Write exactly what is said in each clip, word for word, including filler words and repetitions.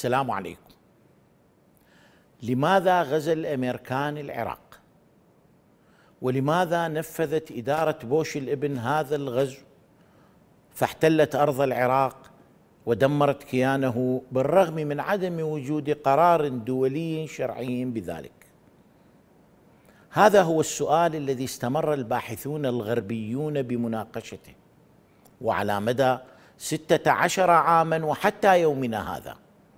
السلام عليكم. لماذا غزا الأمريكان العراق؟ ولماذا نفذت إدارة بوش الابن هذا الغزو فاحتلت أرض العراق ودمرت كيانه بالرغم من عدم وجود قرار دولي شرعي بذلك؟ هذا هو السؤال الذي استمر الباحثون الغربيون بمناقشته وعلى مدى ستة عشر عاما وحتى يومنا هذا.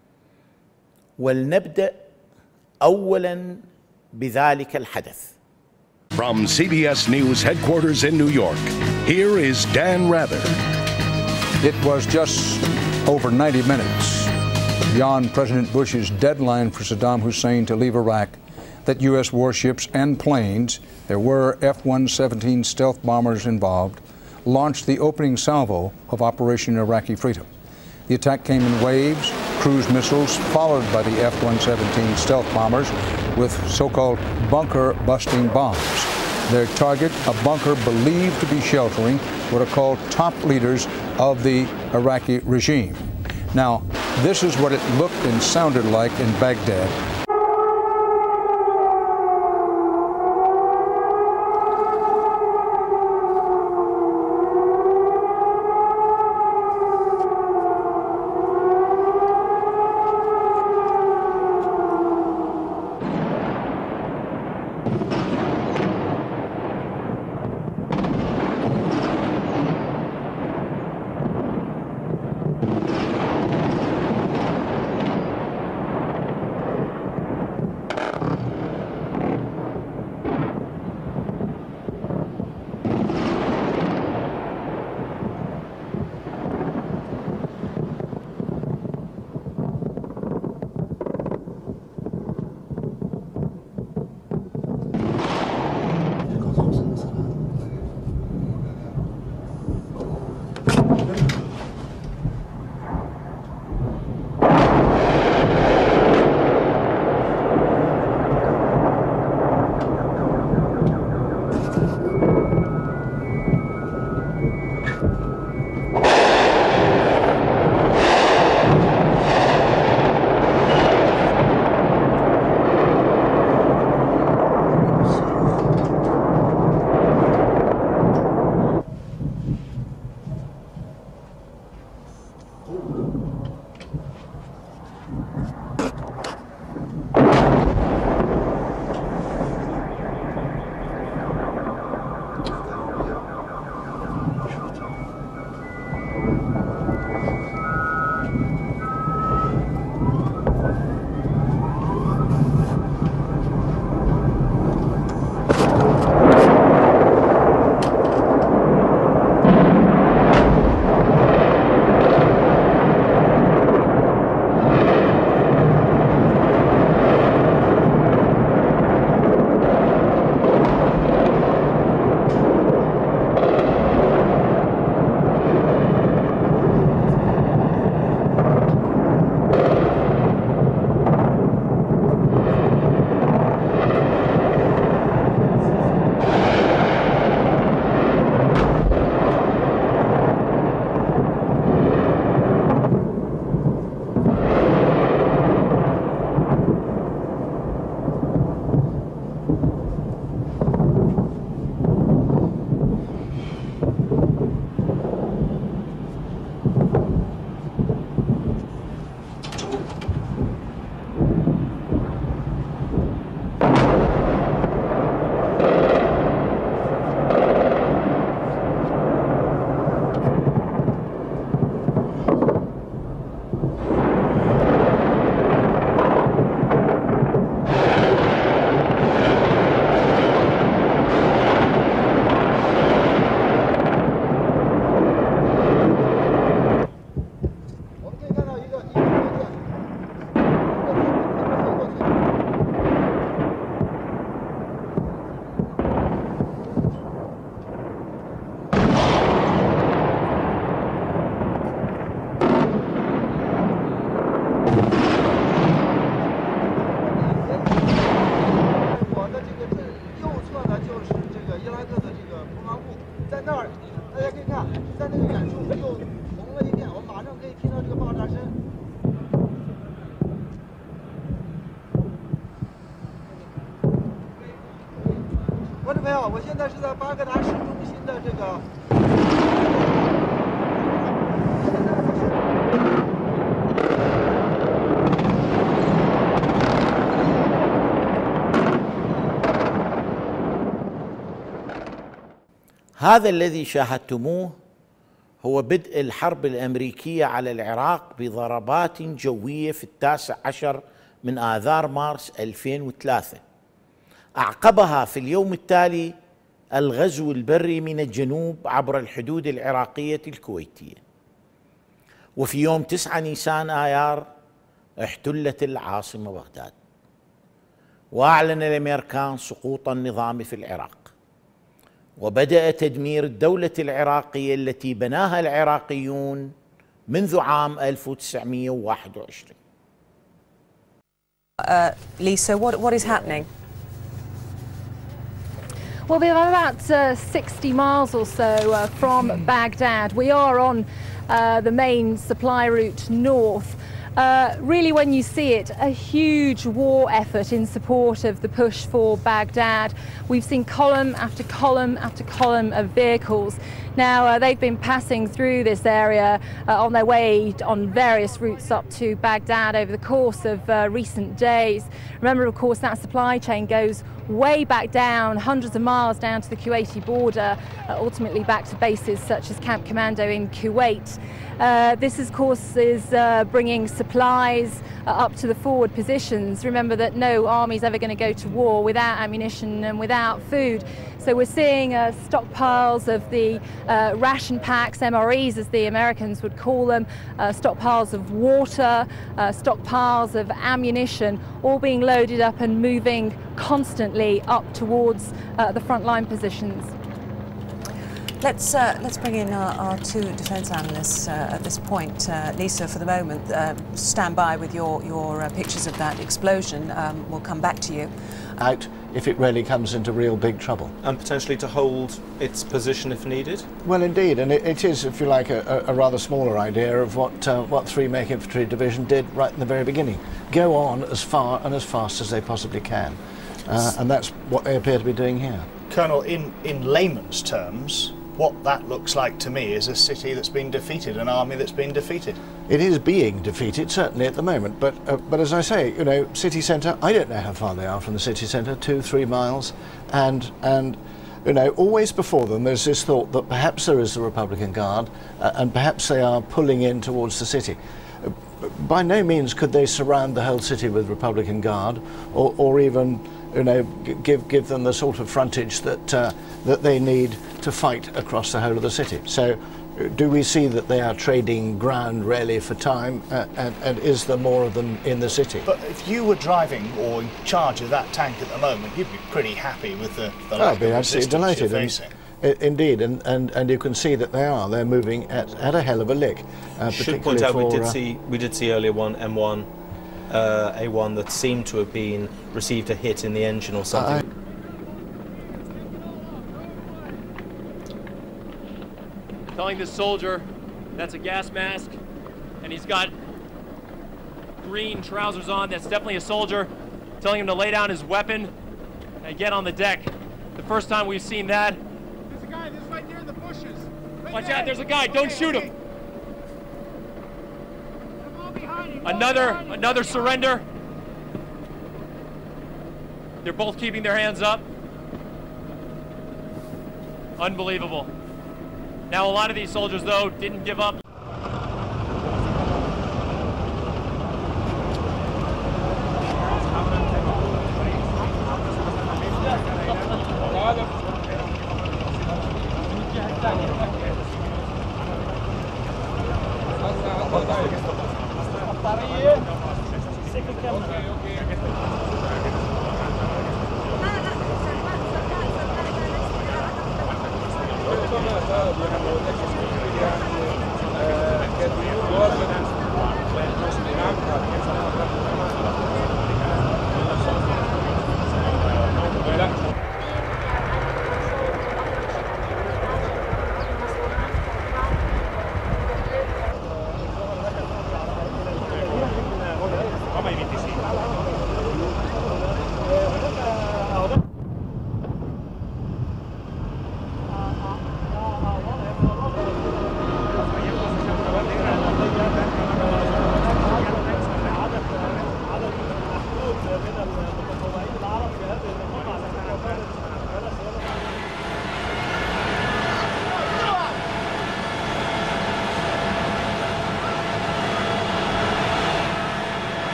ولنبدأ أولا بذلك الحدث. From C B S News headquarters in New York, here is Dan Rather. It was just over ninety minutes beyond President Bush's deadline for Saddam Hussein to leave Iraq that U S warships and planes, there were F one seventeen stealth bombers involved, launched the opening salvo of Operation Iraqi Freedom. The attack came in waves, cruise missiles followed by the F one seventeen stealth bombers with so-called bunker-busting bombs. Their target, a bunker believed to be sheltering what are called top leaders of the Iraqi regime. Now, this is what it looked and sounded like in Baghdad. 观众朋友，我现在是在巴格达市中心的这个。 هذا الذي شاهدتموه هو بدء الحرب الأمريكية على العراق بضربات جوية في التاسع عشر من آذار مارس ألفين وثلاثة. أعقبها في اليوم التالي الغزو البري من الجنوب عبر الحدود العراقية الكويتية. وفي يوم تسعة نيسان آيار احتلت العاصمة بغداد، وأعلن الأمريكان سقوط النظام في العراق، وبدأ تدمير الدولة العراقية التي بناها العراقيون منذ عام ألف وتسعمئة وواحد وعشرين. Uh, Lisa, what, what is happening? Well, we're about uh, sixty miles or so uh, from Baghdad. We are on uh, the main supply route north. Uh, really, when you see it, a huge war effort in support of the push for Baghdad. We've seen column after column after column of vehicles. Now, uh, they've been passing through this area uh, on their way on various routes up to Baghdad over the course of uh, recent days. Remember, of course, that supply chain goes way back down, hundreds of miles down to the Kuwaiti border, uh, ultimately back to bases such as Camp Commando in Kuwait. Uh, this, of course, is uh, bringing supplies uh, up to the forward positions. Remember that no army is ever going to go to war without ammunition and without food. So we're seeing uh, stockpiles of the uh, ration packs, M R Es as the Americans would call them, uh, stockpiles of water, uh, stockpiles of ammunition, all being loaded up and moving constantly up towards uh, the frontline positions. Let's uh, let's bring in our, our two defence analysts uh, at this point. Uh, Lisa, for the moment, uh, stand by with your your uh, pictures of that explosion. Um, we'll come back to you. Out if it really comes into real big trouble. And potentially to hold its position if needed? Well, indeed, and it, it is, if you like, a, a rather smaller idea of what uh, what three Make Infantry Division did right in the very beginning. Go on as far and as fast as they possibly can. Uh, and that's what they appear to be doing here. Colonel, in, in layman's terms, what that looks like to me is a city that's been defeated, an army that's been defeated. It is being defeated, certainly at the moment, but uh, but as I say, you know, city centre, I don't know how far they are from the city centre, two, three miles, and, and you know, always before them there's this thought that perhaps there is the Republican Guard, uh, and perhaps they are pulling in towards the city. Uh, by no means could they surround the whole city with Republican Guard, or, or even, you know, give give them the sort of frontage that uh, that they need to fight across the whole of the city. So, do we see that they are trading ground really for time, uh, and, and is there more of them in the city? But if you were driving or in charge of that tank at the moment, you'd be pretty happy with the, the I'd be absolutely delighted. You're facing. And, indeed, and, and and you can see that they are. They're moving at, at a hell of a lick. Uh, Should point out for, we did uh, see we did see earlier one M one uh, A one that seemed to have been received a hit in the engine or something. I, Telling this soldier that's a gas mask, and he's got green trousers on, that's definitely a soldier. Telling him to lay down his weapon and get on the deck. The first time we've seen that. There's a guy, there's right there in the bushes. Right Watch there. out, there's a guy, don't okay, shoot okay. him. Another, another surrender. They're both keeping their hands up. Unbelievable. Now, a lot of these soldiers, though, didn't give up.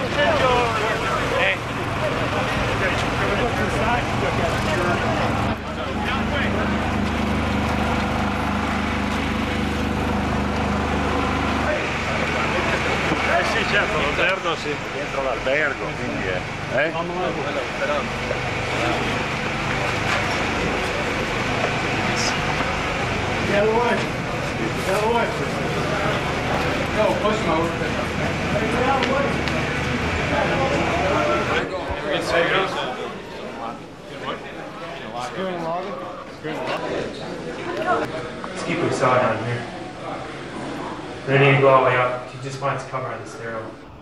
Sì, certo, l'albergo sì, dentro l'albergo, quindi è. Eh? Get away. Get away. No, push him over. Get out of the way. Screwing logging? Screwing logging? Let's keep the saw down here. Ready to go all the way up. He just finds cover on the stairwell.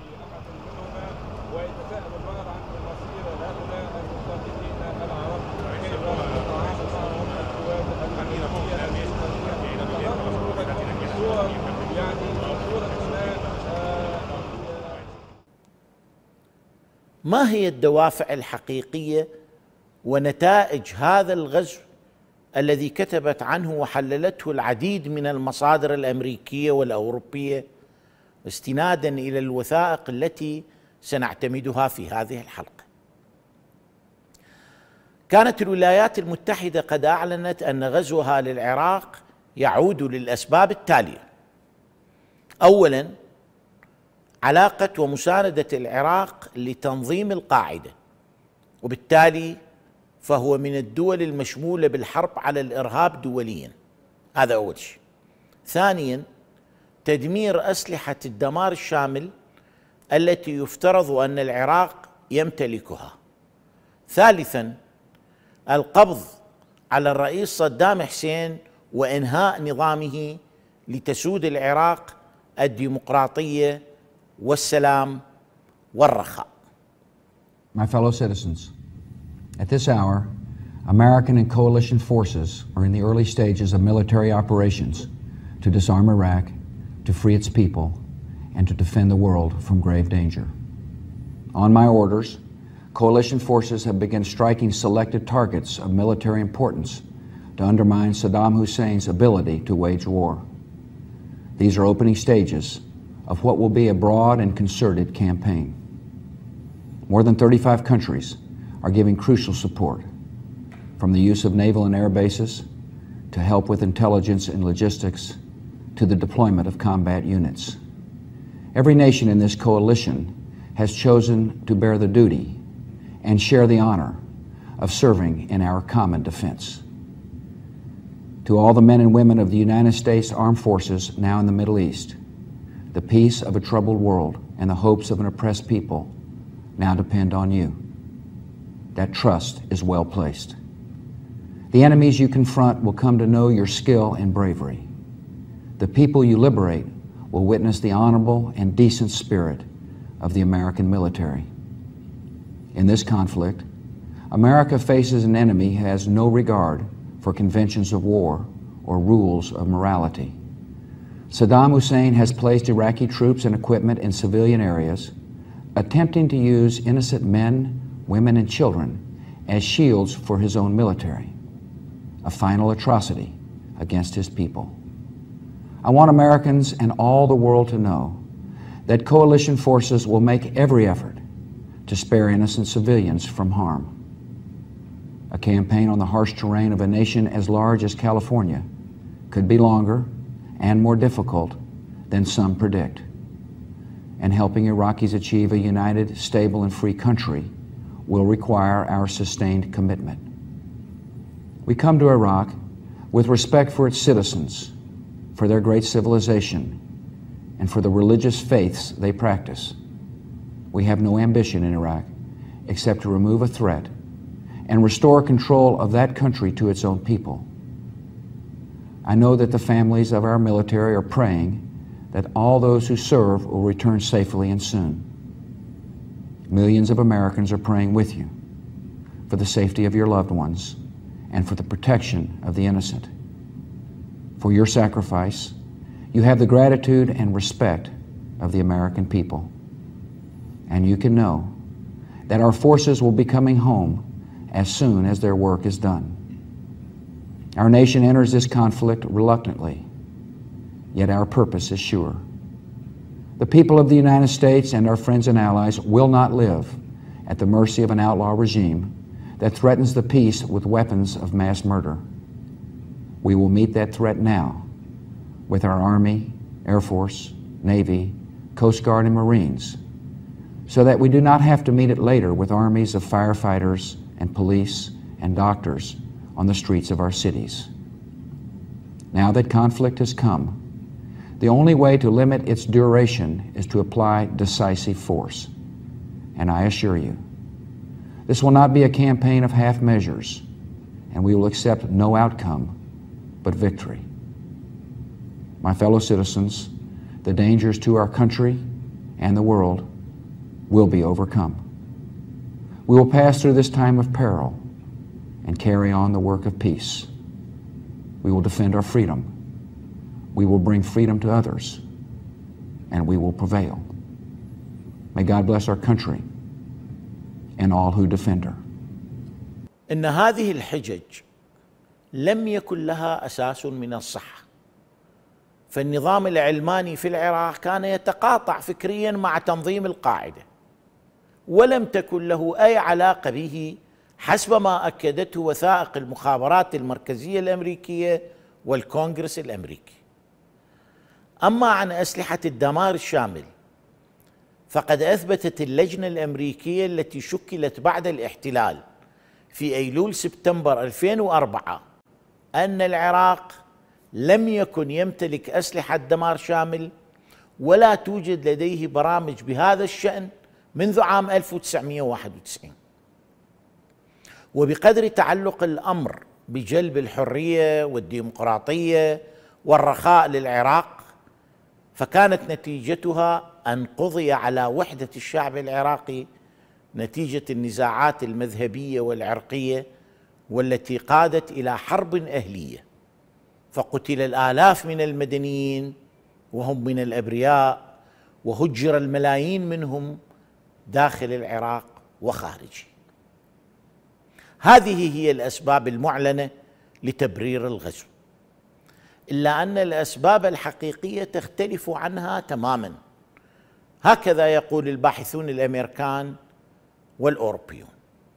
ما هي الدوافع الحقيقية ونتائج هذا الغزو الذي كتبت عنه وحللته العديد من المصادر الأمريكية والأوروبية استنادا إلى الوثائق التي سنعتمدها في هذه الحلقة؟ كانت الولايات المتحدة قد أعلنت أن غزوها للعراق يعود للأسباب التالية: أولاً، علاقة ومساندة العراق لتنظيم القاعدة، وبالتالي فهو من الدول المشمولة بالحرب على الإرهاب دولياً. هذا أول شيء. ثانياً، تدمير أسلحة الدمار الشامل التي يفترض أن العراق يمتلكها. ثالثاً، القبض على الرئيس صدام حسين وإنهاء نظامه لتسود العراق الديمقراطية والسلام والرخاء. My fellow citizens, at this hour, American and coalition forces are in the early stages of military operations to disarm Iraq, to free its people, and to defend the world from grave danger. On my orders, coalition forces have begun striking selected targets of military importance to undermine Saddam Hussein's ability to wage war. These are opening stages of what will be a broad and concerted campaign. More than thirty-five countries are giving crucial support, from the use of naval and air bases to help with intelligence and logistics to the deployment of combat units. Every nation in this coalition has chosen to bear the duty and share the honor of serving in our common defense. To all the men and women of the United States Armed Forces now in the Middle East, the peace of a troubled world and the hopes of an oppressed people now depend on you. That trust is well placed. The enemies you confront will come to know your skill and bravery. The people you liberate will witness the honorable and decent spirit of the American military. In this conflict, America faces an enemy who has no regard for conventions of war or rules of morality. Saddam Hussein has placed Iraqi troops and equipment in civilian areas, attempting to use innocent men, women, and children as shields for his own military, a final atrocity against his people. I want Americans and all the world to know that coalition forces will make every effort to spare innocent civilians from harm. A campaign on the harsh terrain of a nation as large as California could be longer and more difficult than some predict. And helping Iraqis achieve a united, stable, and free country will require our sustained commitment. We come to Iraq with respect for its citizens, for their great civilization, and for the religious faiths they practice. We have no ambition in Iraq except to remove a threat and restore control of that country to its own people. I know that the families of our military are praying that all those who serve will return safely and soon. Millions of Americans are praying with you for the safety of your loved ones and for the protection of the innocent. For your sacrifice, you have the gratitude and respect of the American people. And you can know that our forces will be coming home as soon as their work is done. Our nation enters this conflict reluctantly, yet our purpose is sure. The people of the United States and our friends and allies will not live at the mercy of an outlaw regime that threatens the peace with weapons of mass murder. We will meet that threat now with our Army, Air Force, Navy, Coast Guard, and Marines, so that we do not have to meet it later with armies of firefighters and police and doctors on the streets of our cities. Now that conflict has come, the only way to limit its duration is to apply decisive force. And I assure you, this will not be a campaign of half measures, and we will accept no outcome but victory. My fellow citizens, the dangers to our country and the world will be overcome. We will pass through this time of peril and carry on the work of peace. We will defend our freedom. We will bring freedom to others, and we will prevail. May God bless our country and all who defend her. إن هذه الحجج لم يكن لها أساس من الصحة، فالنظام العلماني في العراق كان يتقاطع فكريا مع تنظيم القاعدة، ولم تكن له أي علاقة به حسب ما أكدته وثائق المخابرات المركزية الأمريكية والكونغرس الأمريكي. أما عن أسلحة الدمار الشامل، فقد أثبتت اللجنة الأمريكية التي شكلت بعد الاحتلال في أيلول سبتمبر ألفين وأربعة أن العراق لم يكن يمتلك أسلحة دمار شامل، ولا توجد لديه برامج بهذا الشأن منذ عام ألف وتسعمئة وواحد وتسعين. وبقدر تعلق الأمر بجلب الحرية والديمقراطية والرخاء للعراق، فكانت نتيجتها أن قضي على وحدة الشعب العراقي نتيجة النزاعات المذهبية والعرقية والتي قادت إلى حرب أهلية، فقتل الآلاف من المدنيين وهم من الأبرياء، وهجر الملايين منهم داخل العراق وخارجه. هذه هي الأسباب المعلنة لتبرير الغزو، إلا أن الأسباب الحقيقية تختلف عنها تماما. هكذا يقول الباحثون الأمريكان والأوروبيون.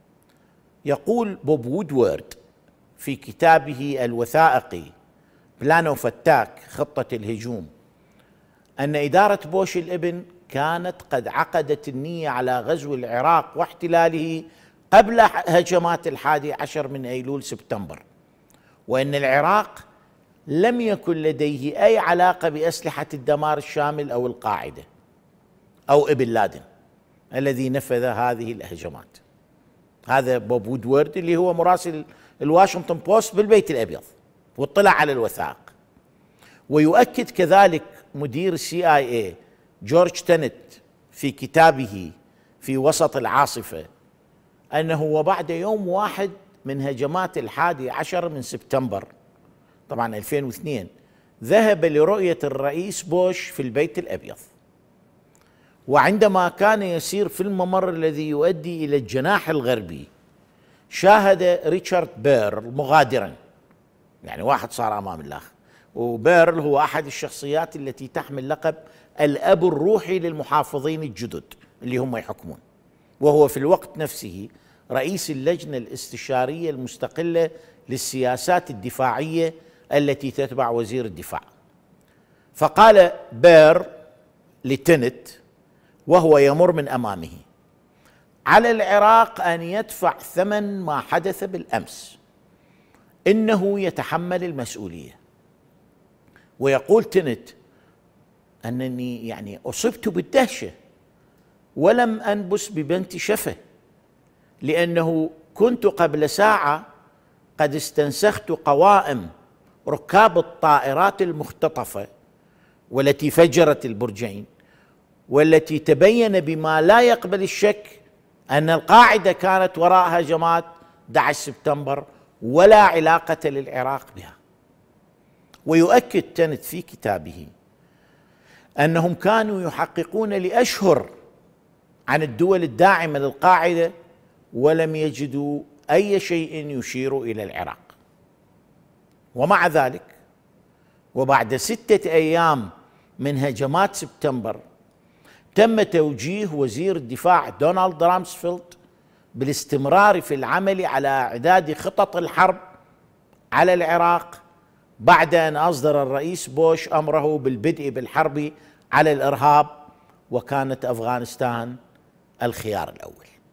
يقول بوب وودورد في كتابه الوثائقي بلان اوف اتاك، خطة الهجوم، أن إدارة بوش الابن كانت قد عقدت النية على غزو العراق واحتلاله قبل هجمات الحادي عشر من أيلول سبتمبر، وأن العراق لم يكن لديه أي علاقة بأسلحة الدمار الشامل أو القاعدة أو ابن لادن الذي نفذ هذه الهجمات. هذا بوب وودورد اللي هو مراسل الواشنطن بوست بالبيت الأبيض، واطلع على الوثائق. ويؤكد كذلك مدير السي آي إيه جورج تينت في كتابه في وسط العاصفة أنه وبعد يوم واحد من هجمات الحادي عشر من سبتمبر طبعا ألفين واثنين ذهب لرؤية الرئيس بوش في البيت الأبيض، وعندما كان يسير في الممر الذي يؤدي إلى الجناح الغربي شاهد ريتشارد بيرل مغادرا، يعني واحد صار أمام الله. وبيرل هو أحد الشخصيات التي تحمل لقب الأب الروحي للمحافظين الجدد اللي هم يحكمون، وهو في الوقت نفسه رئيس اللجنة الاستشارية المستقلة للسياسات الدفاعية التي تتبع وزير الدفاع. فقال بير لتنت وهو يمر من أمامه: على العراق أن يدفع ثمن ما حدث بالأمس، إنه يتحمل المسؤولية. ويقول تنت أنني يعني أصبت بالدهشة ولم أنبس ببنت شفة، لأنه كنت قبل ساعة قد استنسخت قوائم ركاب الطائرات المختطفة والتي فجرت البرجين، والتي تبين بما لا يقبل الشك أن القاعدة كانت وراء هجمات أحد عشر سبتمبر ولا علاقة للعراق بها. ويؤكد تنت في كتابه أنهم كانوا يحققون لأشهر عن الدول الداعمة للقاعدة ولم يجدوا أي شيء يشير إلى العراق. ومع ذلك وبعد ستة أيام من هجمات سبتمبر تم توجيه وزير الدفاع دونالد رامسفيلد بالاستمرار في العمل على إعداد خطط الحرب على العراق بعد أن أصدر الرئيس بوش أمره بالبدء بالحرب على الإرهاب، وكانت أفغانستان الخيار الأول.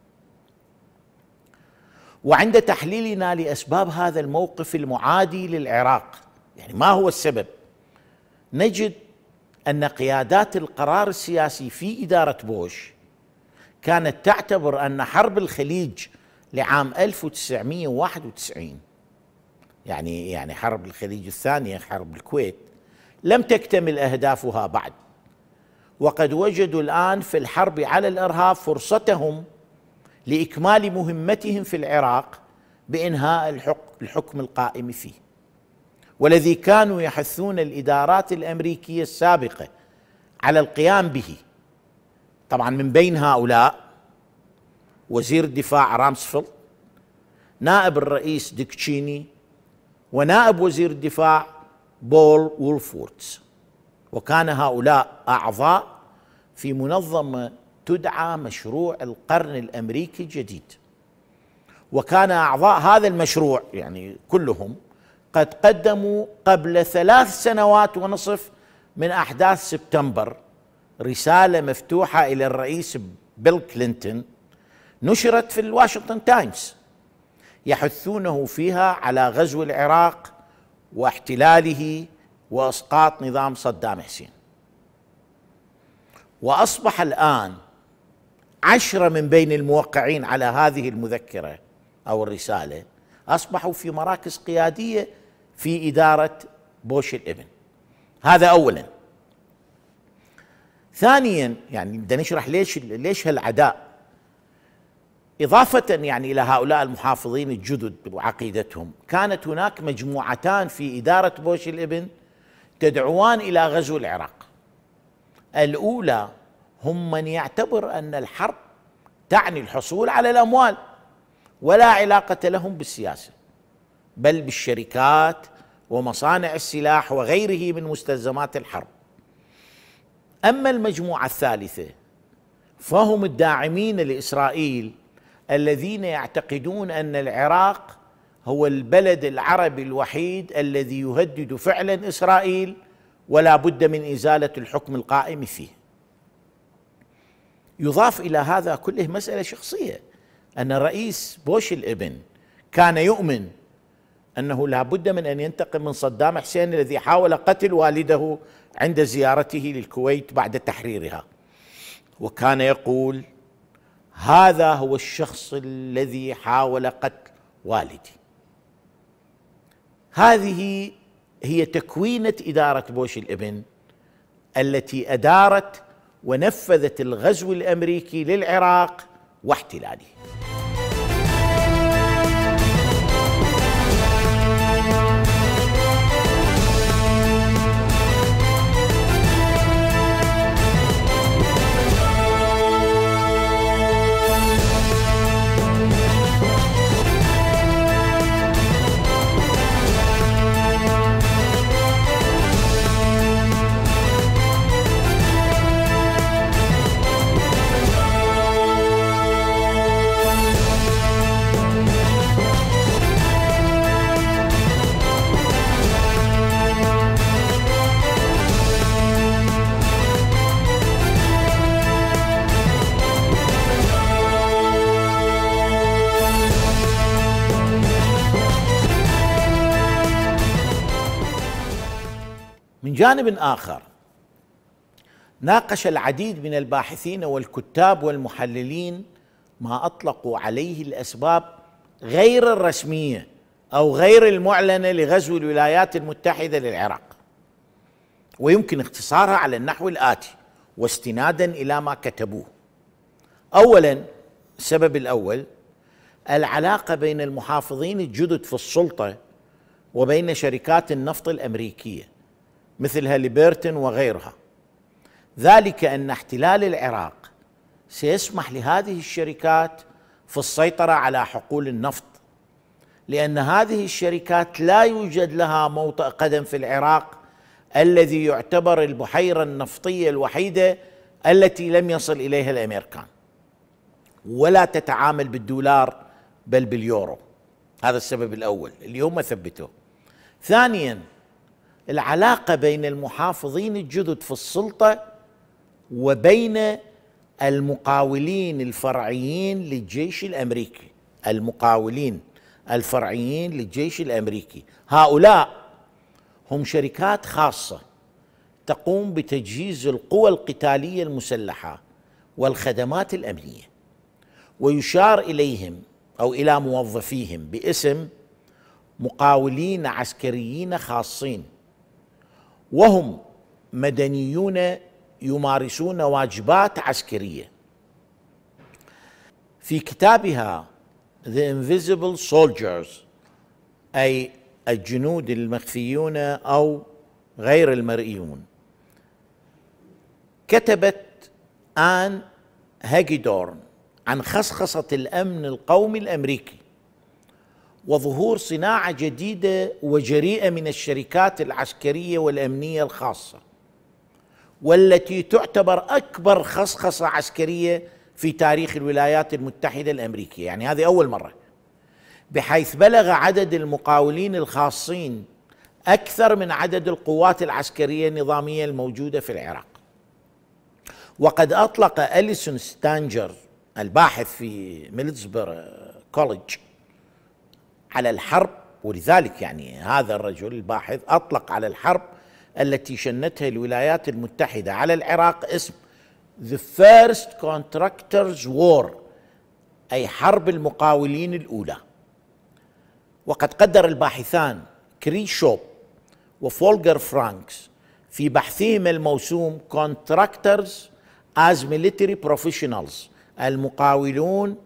وعند تحليلنا لأسباب هذا الموقف المعادي للعراق، يعني ما هو السبب، نجد أن قيادات القرار السياسي في إدارة بوش كانت تعتبر أن حرب الخليج لعام ألف وتسعمئة وواحد وتسعين، يعني يعني حرب الخليج الثانية، حرب الكويت، لم تكتمل أهدافها بعد، وقد وجدوا الآن في الحرب على الإرهاب فرصتهم لإكمال مهمتهم في العراق بإنهاء الحكم القائم فيه، والذي كانوا يحثون الإدارات الأمريكية السابقة على القيام به. طبعا من بين هؤلاء وزير الدفاع رامسفيلد، نائب الرئيس ديك تشيني، ونائب وزير الدفاع بول وولفورتز، وكان هؤلاء أعضاء في منظمة تدعى مشروع القرن الأمريكي الجديد. وكان أعضاء هذا المشروع يعني كلهم قد قدموا قبل ثلاث سنوات ونصف من أحداث سبتمبر رسالة مفتوحة إلى الرئيس بيل كلينتون، نشرت في الواشنطن تايمز، يحثونه فيها على غزو العراق واحتلاله وإسقاط نظام صدام حسين. وأصبح الآن عشرة من بين الموقعين على هذه المذكرة أو الرسالة أصبحوا في مراكز قيادية في إدارة بوش الابن. هذا أولا. ثانيا، يعني بدنا نشرح ليش ليش هالعداء. إضافة يعني إلى هؤلاء المحافظين الجدد وعقيدتهم، كانت هناك مجموعتان في إدارة بوش الابن تدعوان إلى غزو العراق. الأولى هم من يعتبر أن الحرب تعني الحصول على الأموال، ولا علاقة لهم بالسياسة، بل بالشركات ومصانع السلاح وغيره من مستلزمات الحرب. أما المجموعة الثالثة فهم الداعمين لإسرائيل، الذين يعتقدون أن العراق هو البلد العربي الوحيد الذي يهدد فعلا إسرائيل، ولا بد من إزالة الحكم القائم فيه. يضاف إلى هذا كله مسألة شخصية، أن الرئيس بوش الابن كان يؤمن أنه لا بد من أن ينتقم من صدام حسين الذي حاول قتل والده عند زيارته للكويت بعد تحريرها، وكان يقول: هذا هو الشخص الذي حاول قتل والدي. هذه هي تكوينة إدارة بوش الابن التي أدارت ونفذت الغزو الأمريكي للعراق واحتلاله. من جانب آخر، ناقش العديد من الباحثين والكتاب والمحللين ما أطلقوا عليه الأسباب غير الرسمية أو غير المعلنة لغزو الولايات المتحدة للعراق، ويمكن اختصارها على النحو الآتي واستنادا إلى ما كتبوه. أولا، السبب الأول العلاقة بين المحافظين الجدد في السلطة وبين شركات النفط الأمريكية مثل هاليبرتون وغيرها، ذلك أن احتلال العراق سيسمح لهذه الشركات في السيطرة على حقول النفط، لأن هذه الشركات لا يوجد لها موطئ قدم في العراق الذي يعتبر البحيرة النفطية الوحيدة التي لم يصل إليها الأمريكان، ولا تتعامل بالدولار بل باليورو. هذا السبب الأول اللي هم ثبتوه. ثانيا، العلاقة بين المحافظين الجدد في السلطة وبين المقاولين الفرعيين للجيش الأمريكي. المقاولين الفرعيين للجيش الأمريكي هؤلاء هم شركات خاصة تقوم بتجهيز القوى القتالية المسلحة والخدمات الأمنية، ويشار إليهم أو إلى موظفيهم باسم مقاولين عسكريين خاصين، وهم مدنيون يمارسون واجبات عسكرية. في كتابها The Invisible Soldiers، أي الجنود المخفيون أو غير المرئيون، كتبت آن هاجيدورن عن خصخصة الأمن القومي الأمريكي وظهور صناعة جديدة وجريئة من الشركات العسكرية والأمنية الخاصة، والتي تعتبر أكبر خصخصة عسكرية في تاريخ الولايات المتحدة الأمريكية. يعني هذه أول مرة، بحيث بلغ عدد المقاولين الخاصين أكثر من عدد القوات العسكرية النظامية الموجودة في العراق. وقد أطلق أليسون ستانجر الباحث في ميلزبر كوليدج على الحرب، ولذلك يعني هذا الرجل الباحث أطلق على الحرب التي شنتها الولايات المتحدة على العراق اسم The First Contractors War، أي حرب المقاولين الأولى. وقد قدر الباحثان كري شوب وفولجر فرانكس في بحثهم الموسوم Contractors as Military Professionals، المقاولون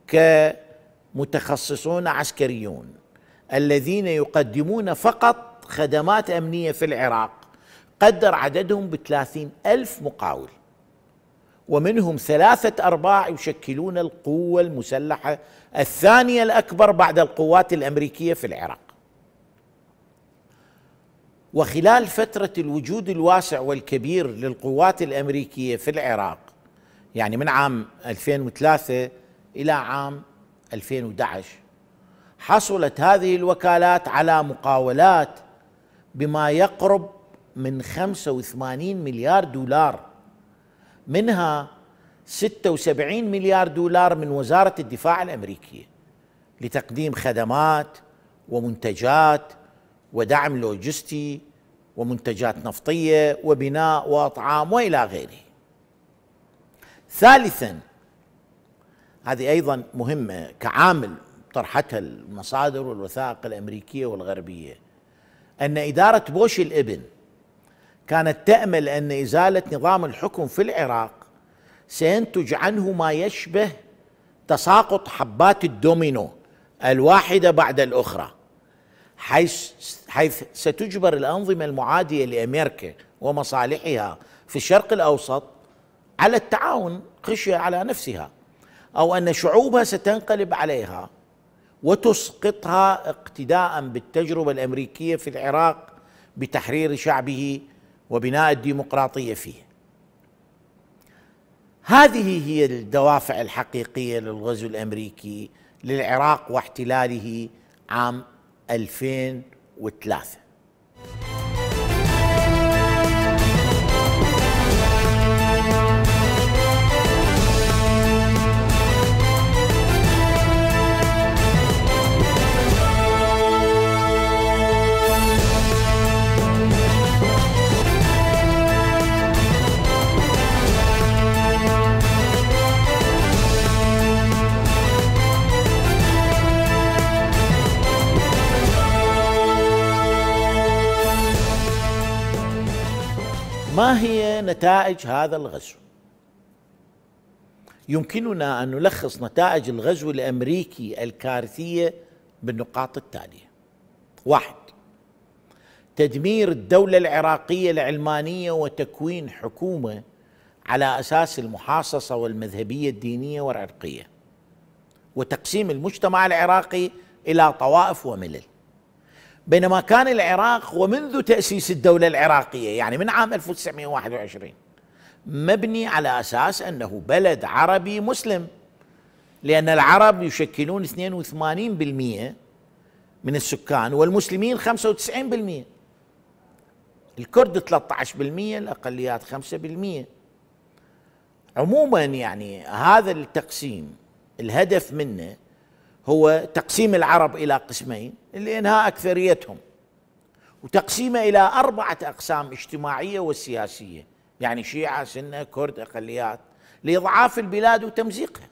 كمتخصصون عسكريون الذين يقدمون فقط خدمات أمنية في العراق، قدر عددهم بثلاثين ألف مقاول، ومنهم ثلاثة أرباع يشكلون القوة المسلحة الثانية الأكبر بعد القوات الأمريكية في العراق. وخلال فترة الوجود الواسع والكبير للقوات الأمريكية في العراق، يعني من عام ألفين وثلاثة إلى عام ألفين وأحد عشر، حصلت هذه الوكالات على مقاولات بما يقرب من خمسة وثمانين مليار دولار، منها ستة وسبعين مليار دولار من وزارة الدفاع الأمريكية لتقديم خدمات ومنتجات ودعم لوجستي ومنتجات نفطية وبناء وأطعام وإلى غيره. ثالثا، هذه أيضا مهمة كعامل طرحتها المصادر والوثائق الأمريكية والغربية، أن إدارة بوش الابن كانت تأمل أن إزالة نظام الحكم في العراق سينتج عنه ما يشبه تساقط حبات الدومينو الواحدة بعد الأخرى، حيث, حيث ستجبر الأنظمة المعادية لأمريكا ومصالحها في الشرق الأوسط على التعاون خشية على نفسها، أو أن شعوبها ستنقلب عليها وتسقطها اقتداء بالتجربة الأمريكية في العراق بتحرير شعبه وبناء الديمقراطية فيه. هذه هي الدوافع الحقيقية للغزو الأمريكي للعراق واحتلاله عام ألفين وثلاثة. ما هي نتائج هذا الغزو؟ يمكننا أن نلخص نتائج الغزو الأمريكي الكارثية بالنقاط التالية: واحد، تدمير الدولة العراقية العلمانية وتكوين حكومة على أساس المحاصصة والمذهبية الدينية والعرقية، وتقسيم المجتمع العراقي إلى طوائف وملل، بينما كان العراق ومنذ تأسيس الدولة العراقية يعني من عام ألف وتسعمئة وواحد وعشرين مبني على أساس أنه بلد عربي مسلم، لأن العرب يشكلون اثنين وثمانين بالمئة من السكان والمسلمين خمسة وتسعين بالمئة، الكرد ثلاثة عشر بالمئة، الأقليات خمسة بالمئة. عموما يعني هذا التقسيم الهدف منه هو تقسيم العرب إلى قسمين لإنهاء أكثريتهم، وتقسيمه إلى أربعة أقسام اجتماعية وسياسية، يعني شيعة سنة كرد أقليات، لإضعاف البلاد وتمزيقها.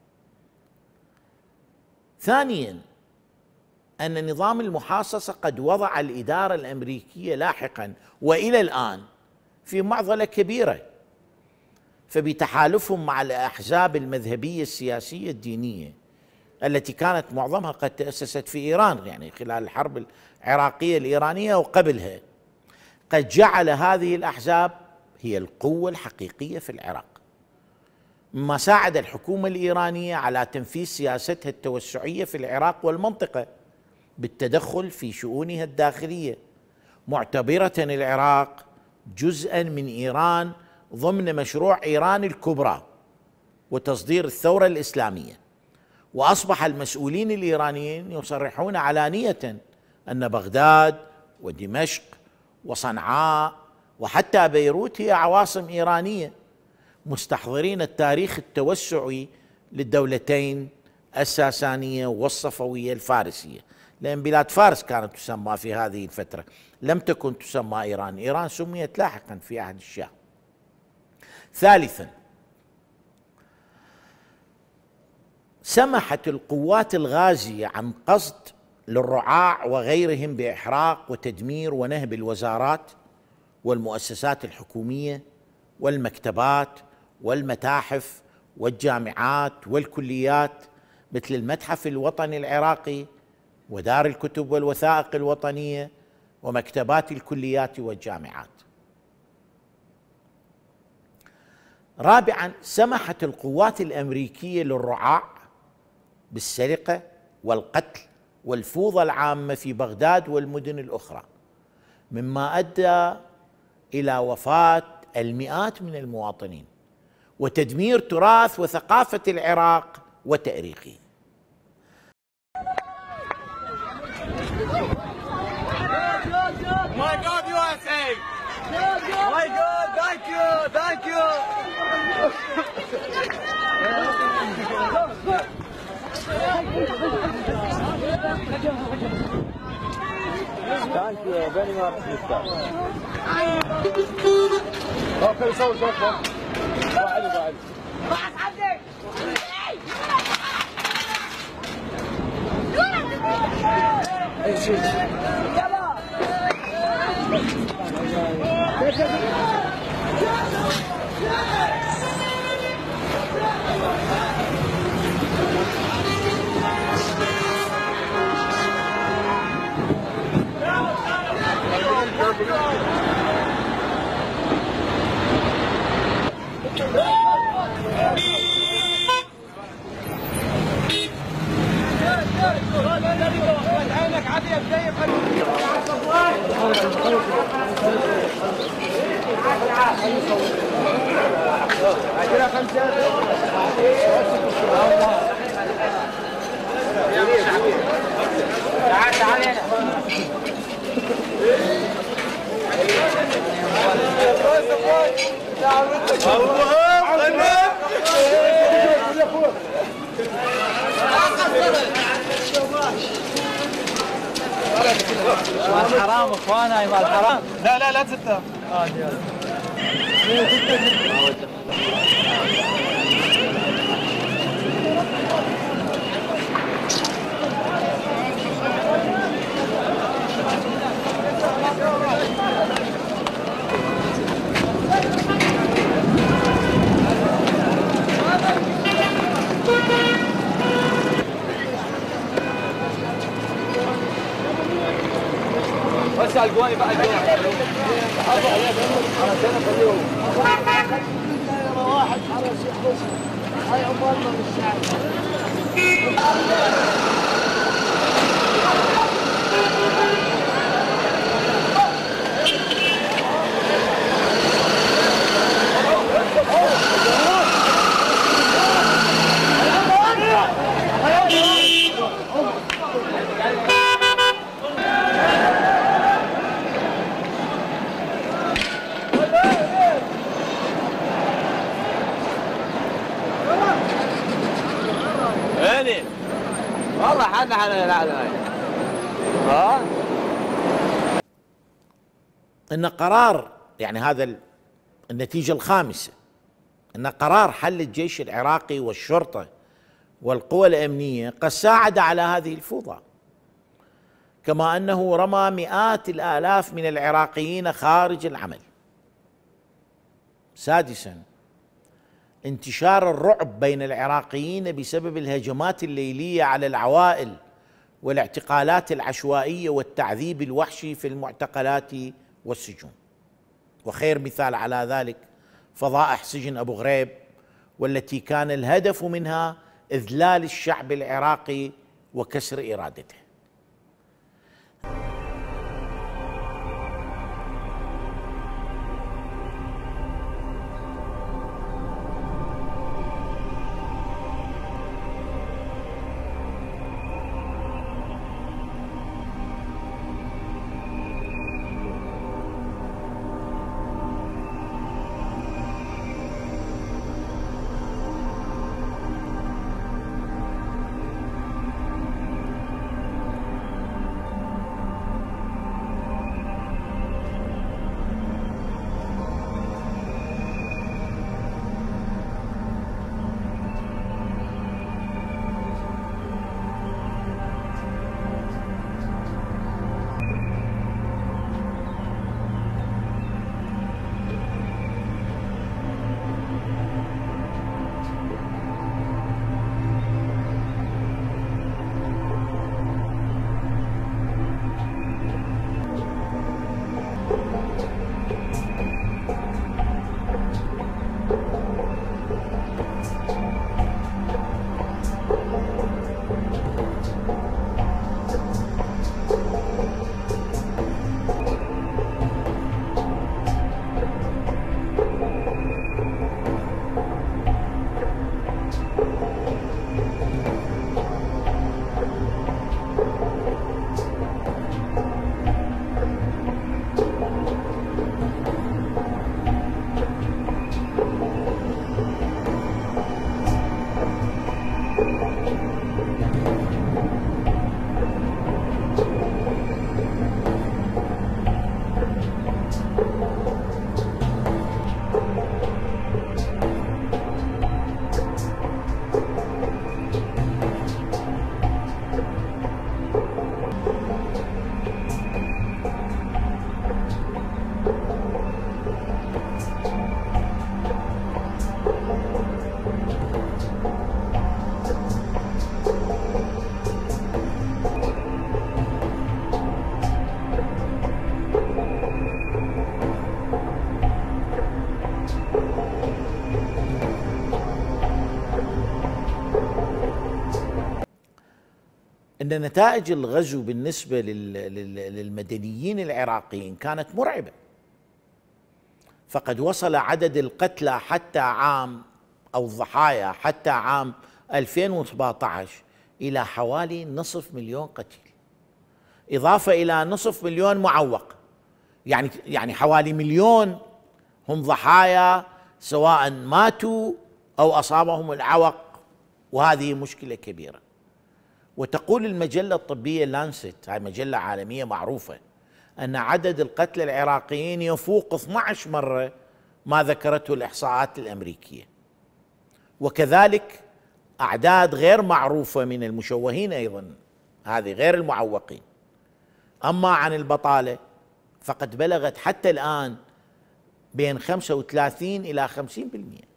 ثانيا أن نظام المحاصصة قد وضع الإدارة الأمريكية لاحقا وإلى الآن في معضلة كبيرة، فبتحالفهم مع الأحزاب المذهبية السياسية الدينية التي كانت معظمها قد تأسست في إيران، يعني خلال الحرب العراقية الإيرانية وقبلها، قد جعل هذه الأحزاب هي القوة الحقيقية في العراق، مما ساعد الحكومة الإيرانية على تنفيذ سياستها التوسعية في العراق والمنطقة بالتدخل في شؤونها الداخلية، معتبرة العراق جزءا من إيران ضمن مشروع إيران الكبرى وتصدير الثورة الإسلامية. وأصبح المسؤولين الإيرانيين يصرحون علانية أن بغداد ودمشق وصنعاء وحتى بيروت هي عواصم إيرانية، مستحضرين التاريخ التوسعي للدولتين الساسانية والصفوية الفارسية، لأن بلاد فارس كانت تسمى في هذه الفترة، لم تكن تسمى إيران، إيران سميت لاحقا في عهد الشاه. ثالثا، سمحت القوات الغازية عن قصد للرعاع وغيرهم بإحراق وتدمير ونهب الوزارات والمؤسسات الحكومية والمكتبات والمتاحف والجامعات والكليات، مثل المتحف الوطني العراقي ودار الكتب والوثائق الوطنية ومكتبات الكليات والجامعات. رابعا، سمحت القوات الأمريكية للرعاع بالسرقة والقتل والفوضى العامة في بغداد والمدن الأخرى، مما أدى إلى وفاة المئات من المواطنين وتدمير تراث وثقافة العراق وتأريخه. My God, U S A! My God, thank you, thank you! Thank you very much, sister. اوكي صوت صوت بعد بعد بعد عندك ايش يلا عينك عادي بداية تعال تعال هنا مال حرام اخوانا مال حرام. لا لا لا تزتها. اه بس على الجواني بقى الجواني حافظ عليها علشان اخليهم واحد على شيخ حسن هاي عمالنا من الشعب. عنا حنا ها ان قرار يعني هذا النتيجه الخامسه ان قرار حل الجيش العراقي والشرطه والقوى الامنيه قد ساعد على هذه الفوضى، كما انه رمى مئات الالاف من العراقيين خارج العمل. سادسا انتشار الرعب بين العراقيين بسبب الهجمات الليليه على العوائل والاعتقالات العشوائيه والتعذيب الوحشي في المعتقلات والسجون، وخير مثال على ذلك فضائح سجن ابو غريب، والتي كان الهدف منها اذلال الشعب العراقي وكسر ارادته. أن نتائج الغزو بالنسبة للمدنيين العراقيين كانت مرعبة، فقد وصل عدد القتلى حتى عام أو الضحايا حتى عام ألفين وسبعة عشر إلى حوالي نصف مليون قتيل، إضافة إلى نصف مليون معوق، يعني يعني حوالي مليون هم ضحايا سواء ماتوا أو أصابهم العوق، وهذه مشكلة كبيرة. وتقول المجلة الطبية لانست، هاي مجلة عالمية معروفة، أن عدد القتلى العراقيين يفوق اثنتي عشرة مرة ما ذكرته الإحصاءات الأمريكية، وكذلك أعداد غير معروفة من المشوهين أيضا، هذه غير المعوقين. أما عن البطالة فقد بلغت حتى الآن بين خمسة وثلاثين إلى خمسين بالمئة.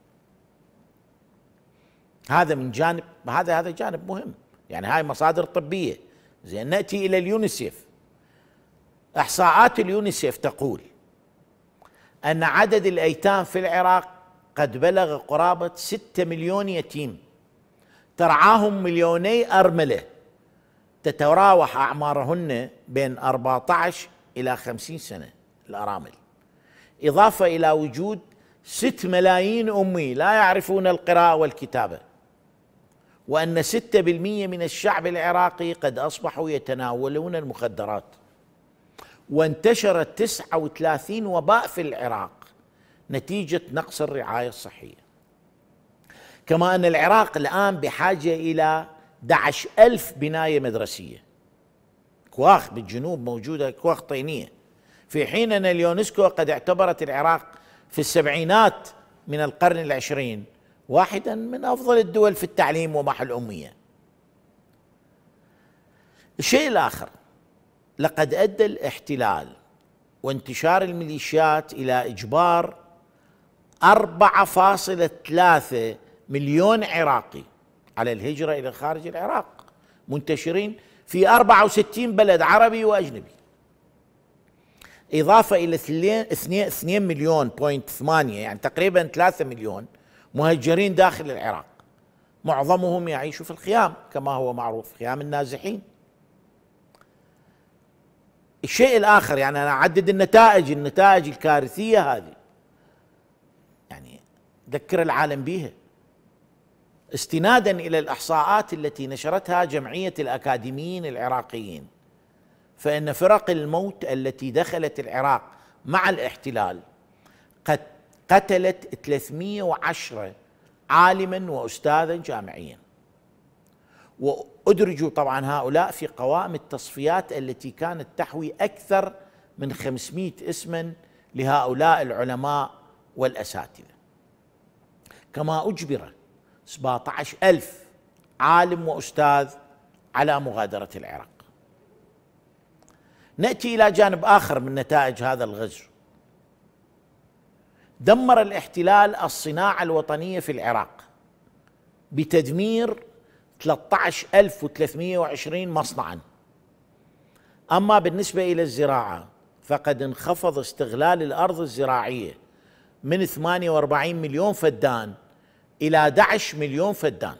هذا من جانب، هذا هذا جانب مهم، يعني هاي مصادر طبية. زين، نأتي إلى اليونيسيف. إحصاءات اليونيسيف تقول أن عدد الأيتام في العراق قد بلغ قرابة ستة مليون يتيم، ترعاهم مليوني أرملة تتراوح أعمارهن بين أربعة عشر إلى خمسين سنة الأرامل، إضافة إلى وجود ست ملايين أمي لا يعرفون القراءة والكتابة، وأن ستة بالمئة من الشعب العراقي قد أصبحوا يتناولون المخدرات، وانتشرت تسعة وثلاثين وباء في العراق نتيجة نقص الرعاية الصحية. كما أن العراق الآن بحاجة إلى أحد عشر ألف بناية مدرسية، كواخ بالجنوب موجودة، كواخ طينية، في حين أن اليونسكو قد اعتبرت العراق في السبعينات من القرن العشرين واحدا من أفضل الدول في التعليم ومحو الأمية. الشيء الآخر، لقد أدى الاحتلال وانتشار الميليشيات إلى إجبار أربعة فاصلة ثلاثة مليون عراقي على الهجرة إلى خارج العراق، منتشرين في أربعة وستين بلد عربي وأجنبي، إضافة إلى اثنين مليون بوينت ثمانية، يعني تقريبا ثلاثة مليون مهجرين داخل العراق، معظمهم يعيشوا في الخيام كما هو معروف، خيام النازحين. الشيء الآخر، يعني أنا أعدد النتائج النتائج الكارثية هذه، يعني ذكر العالم بها، استنادا إلى الإحصاءات التي نشرتها جمعية الأكاديميين العراقيين، فإن فرق الموت التي دخلت العراق مع الاحتلال قد قتلت ثلاثمئة وعشرة عالما وأستاذا جامعيا، وأدرجوا طبعا هؤلاء في قوائم التصفيات التي كانت تحوي أكثر من خمسمئة اسما لهؤلاء العلماء والأساتذة. كما أجبر سبعة عشر ألف عالم وأستاذ على مغادرة العراق. نأتي إلى جانب آخر من نتائج هذا الغزو. دمر الاحتلال الصناعة الوطنية في العراق بتدمير ثلاثة عشر ألف وثلاثمئة وعشرين مصنعا. أما بالنسبة إلى الزراعة فقد انخفض استغلال الأرض الزراعية من ثمانية وأربعين مليون فدان إلى أحد عشر مليون فدان،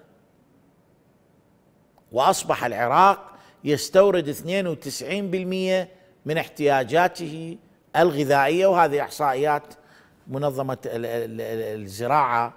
وأصبح العراق يستورد اثنين وتسعين بالمئة من احتياجاته الغذائية، وهذه إحصائيات منظمة الزراعة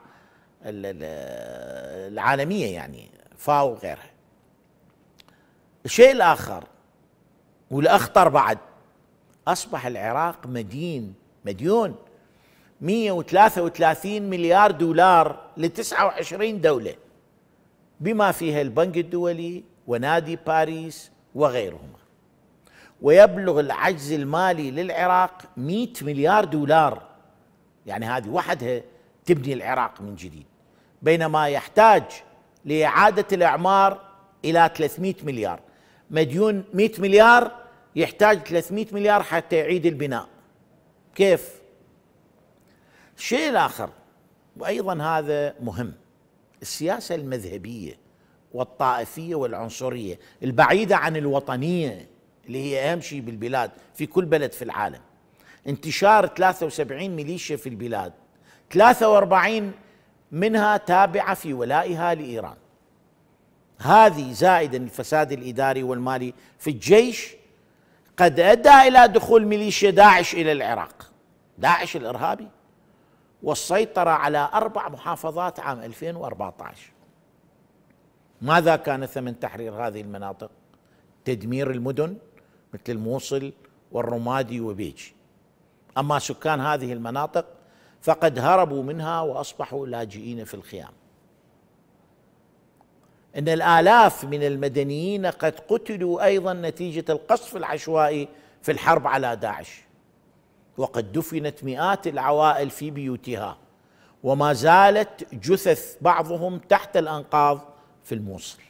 العالمية يعني فاو وغيرها. الشيء الآخر والأخطر بعد، أصبح العراق مدين مديون مئة وثلاثة وثلاثين مليار دولار لتسعة وعشرين دولة، بما فيها البنك الدولي ونادي باريس وغيرهما، ويبلغ العجز المالي للعراق مئة مليار دولار، يعني هذه وحدها تبني العراق من جديد، بينما يحتاج لإعادة الإعمار إلى ثلاثمئة مليار. مديون مئة مليار يحتاج ثلاثمئة مليار حتى يعيد البناء. كيف؟ الشيء الآخر وأيضا هذا مهم، السياسة المذهبية والطائفية والعنصرية البعيدة عن الوطنية اللي هي أهم شيء بالبلاد في كل بلد في العالم. انتشار ثلاثة وسبعين ميليشيا في البلاد، ثلاثة وأربعين منها تابعة في ولائها لإيران، هذه زائدا الفساد الإداري والمالي في الجيش قد أدى إلى دخول ميليشيا داعش إلى العراق، داعش الإرهابي، والسيطرة على أربع محافظات عام ألفين وأربعة عشر. ماذا كان ثمن تحرير هذه المناطق؟ تدمير المدن مثل الموصل والرمادي وبيجي. أما سكان هذه المناطق فقد هربوا منها وأصبحوا لاجئين في الخيام. إن الآلاف من المدنيين قد قتلوا أيضا نتيجة القصف العشوائي في الحرب على داعش، وقد دفنت مئات العوائل في بيوتها، وما زالت جثث بعضهم تحت الأنقاض في الموصل.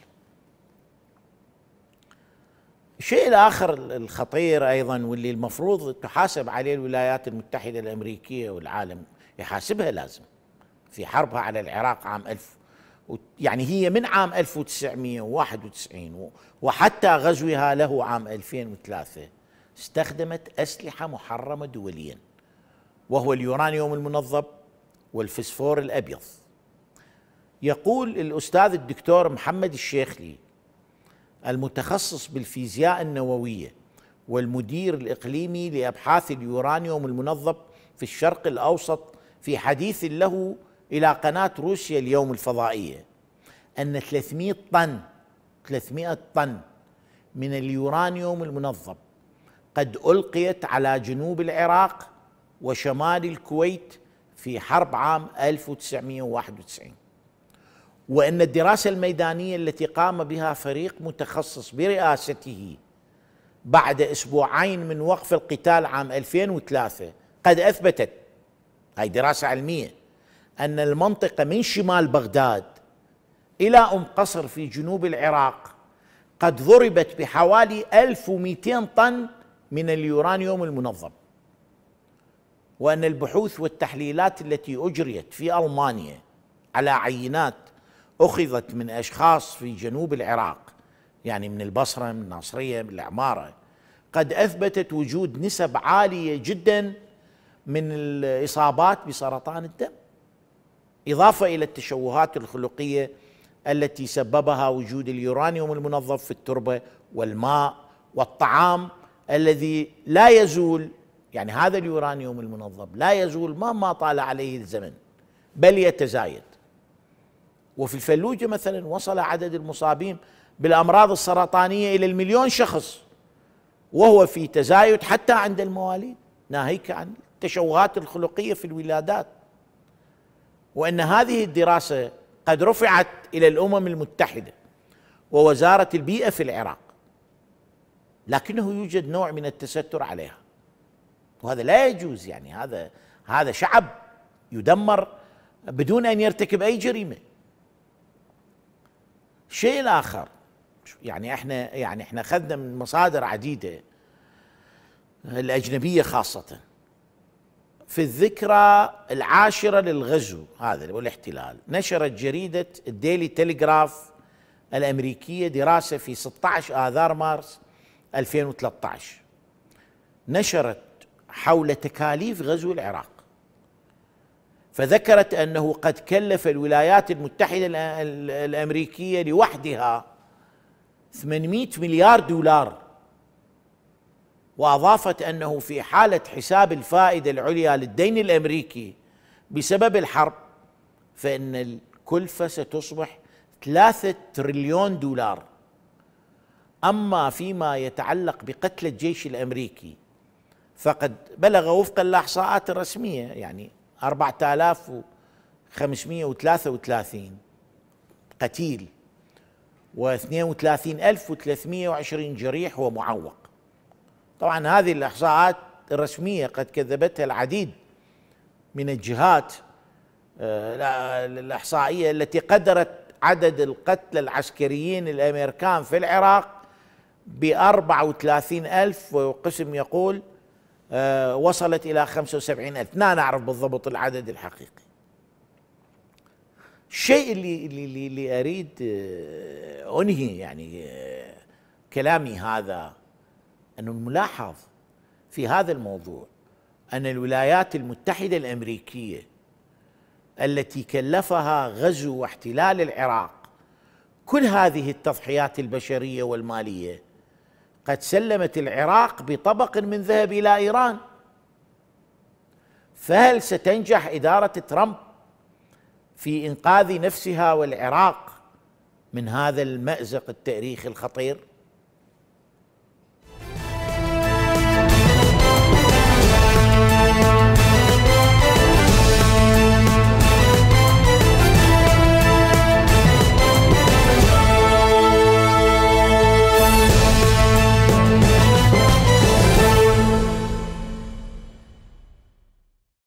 الشيء الآخر الخطير أيضا واللي المفروض تحاسب عليه الولايات المتحدة الأمريكية والعالم يحاسبها لازم في حربها على العراق عام ألف، يعني هي من عام ألف وتسعمئة وواحد وتسعين وحتى غزوها له عام ألفين وثلاثة استخدمت أسلحة محرمة دوليا، وهو اليورانيوم المنظم والفسفور الأبيض. يقول الأستاذ الدكتور محمد الشيخلي المتخصص بالفيزياء النووية والمدير الإقليمي لأبحاث اليورانيوم المنظم في الشرق الأوسط في حديث له إلى قناة روسيا اليوم الفضائية، أن ثلاثمئة طن ثلاثمئة طن من اليورانيوم المنظم قد ألقيت على جنوب العراق وشمال الكويت في حرب عام ألف وتسعمئة وواحد وتسعين، وأن الدراسة الميدانية التي قام بها فريق متخصص برئاسته بعد أسبوعين من وقف القتال عام ألفين وثلاثة قد أثبتت، هاي دراسة علمية، أن المنطقة من شمال بغداد إلى أم قصر في جنوب العراق قد ضربت بحوالي ألف ومئتين طن من اليورانيوم المنظم، وأن البحوث والتحليلات التي أجريت في ألمانيا على عينات أخذت من أشخاص في جنوب العراق، يعني من البصرة، من الناصرية، من العمارة، قد أثبتت وجود نسب عالية جدا من الإصابات بسرطان الدم، إضافة إلى التشوهات الخلقية التي سببها وجود اليورانيوم المنظم في التربة والماء والطعام الذي لا يزول، يعني هذا اليورانيوم المنظم لا يزول مهما طال عليه الزمن بل يتزايد. وفي الفلوجة مثلا وصل عدد المصابين بالأمراض السرطانية إلى المليون شخص، وهو في تزايد حتى عند المواليد، ناهيك عن التشوهات الخلقية في الولادات. وأن هذه الدراسة قد رفعت إلى الأمم المتحدة ووزارة البيئة في العراق، لكنه يوجد نوع من التستر عليها، وهذا لا يجوز. يعني هذا هذا شعب يدمر بدون أن يرتكب أي جريمة. الشيء الآخر، يعني احنا يعني احنا اخذنا من مصادر عديدة الأجنبية خاصة في الذكرى العاشرة للغزو هذا والاحتلال، نشرت جريدة الديلي تيليغراف الأمريكية دراسة في ستة عشر آذار مارس ألفين وثلاثة عشر، نشرت حول تكاليف غزو العراق، فذكرت أنه قد كلف الولايات المتحدة الأمريكية لوحدها ثمانمئة مليار دولار، وأضافت أنه في حالة حساب الفائدة العليا للدين الأمريكي بسبب الحرب فإن الكلفة ستصبح ثلاثة تريليون دولار. أما فيما يتعلق بقتل الجيش الأمريكي فقد بلغ وفقا للإحصاءات الرسمية يعني أربعة آلاف وخمسمئة وثلاثة وثلاثين قتيل واثنين وثلاثين ألف وثلاثمئة وعشرين جريح ومعوق. طبعا هذه الإحصاءات الرسمية قد كذبتها العديد من الجهات الإحصائية التي قدرت عدد القتلى العسكريين الأمريكان في العراق بأربعة وثلاثين ألف، وقسم يقول وصلت إلى خمسة وسبعين ألف، لا نعرف بالضبط العدد الحقيقي. الشيء اللي, اللي, اللي أريد أنهي يعني كلامي هذا أن الملاحظ في هذا الموضوع أن الولايات المتحدة الأمريكية التي كلفها غزو واحتلال العراق كل هذه التضحيات البشرية والمالية قد سلمت العراق بطبق من ذهب إلى إيران. فهل ستنجح إدارة ترامب في إنقاذ نفسها والعراق من هذا المأزق التاريخي الخطير؟